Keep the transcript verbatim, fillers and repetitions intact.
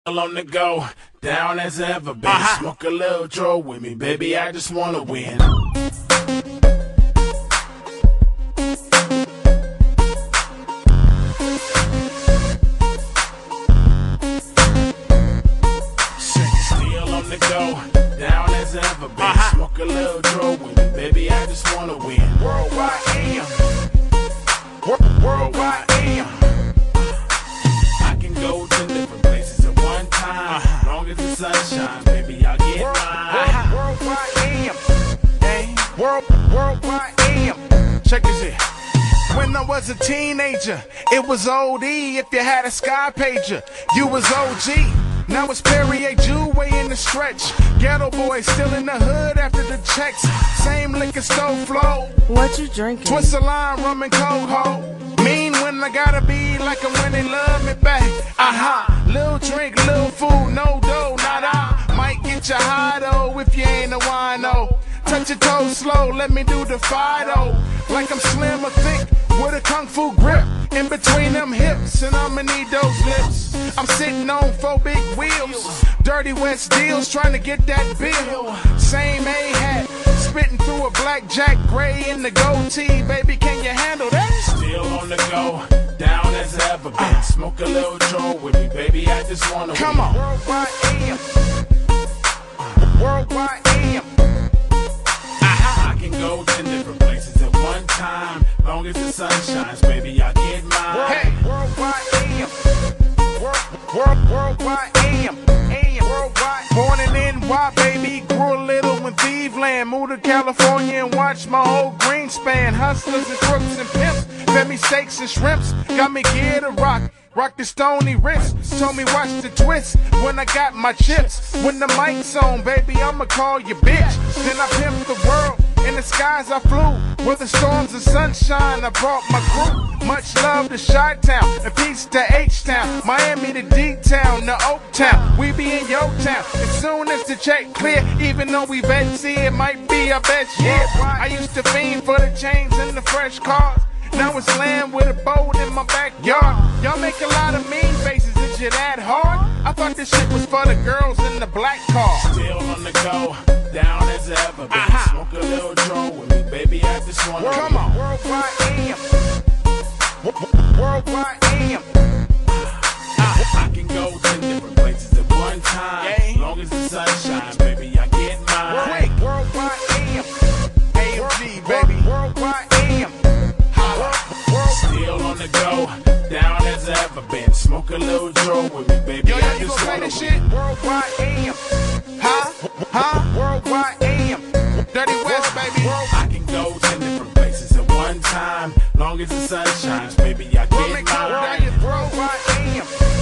On the go, down as ever been. Uh-huh. Smoke a little draw with me, baby. I just wanna win. Still on the go, down as ever been. Uh-huh. Smoke a little draw with me, baby. I just wanna win. Worldwide am. Worldwide am. I can go to different places at one time. Uh-huh. Long as the sun shines, baby, I'll get world, mine. Uh-huh. Worldwide am. Hey. World, worldwide am. Check this here. When I was a teenager, it was O D. If you had a sky pager, you was O G. Now it's Perrier Jew way in the stretch. Ghetto boy still in the hood after the checks. Same liquor store flow. What you drinking? Twist a lime, rum and coke ho. Mean when I gotta be like 'em when they love me back. Uh-huh. Little drink, little food, no dough, not I. Might get you high though if you ain't a wino. Touch your toes slow, let me do the Fido. Like I'm slim or thick with a kung fu grip in between them hips, and I'ma need those lips. I'm sitting on four big wheels, Dirty West deals, trying to get that bill. Same A-hat, spitting through a blackjack, gray in the goatee. Baby, can you handle that? Still on the go, down as ever been. Smoke a little draw with me, baby, I just wanna come win. On. Worldwide am. Worldwide am. Uh-huh. I can go to different places at one time. Long as the sun shines, baby, I get mine. Hey, worldwide am. World, world, worldwide am. Am. Worldwide. Born in N Y, baby, grew a little in Cleveland. Moved to California and watched my whole Greenspan. Hustlers and crooks and pimps, fed me steaks and shrimps. Got me gear to rock. Rock the stony wrist, told me watch the twist when I got my chips. When the mic's on, baby, I'ma call you bitch. Then I pimped the world, in the skies I flew. With the storms and sunshine, I brought my crew. Much love to Chi-Town, and peace to H-Town. Miami to D-Town, to Oak-Town. We be in your town, as soon as the check clear. Even though we vets here, it might be our best year. I used to fiend for the chains and the fresh cars. Now it's land with a boat in my backyard. Y'all make a lot of mean faces, is you that hard? I thought this shit was for the girls in the black car. Still on the go, down as ever been. Uh-huh. Smoke a little draw with me, baby, I just wanna come win. On. Worldwide am. Worldwide am. Uh, I can go to different places at one time. Yeah. Long as the sun shines, baby, I get mine. Quick. Worldwide am. A M G, baby. Worldwide am. Still on the go, down as ever been. Smoke a little draw with me, baby. Yo, yo, I just wanna this shit. Worldwide am. Huh? Huh? Worldwide am. Dirty West, baby. I can go to different places at one time. Long as the sun shines, baby, I get mine. Worldwide am.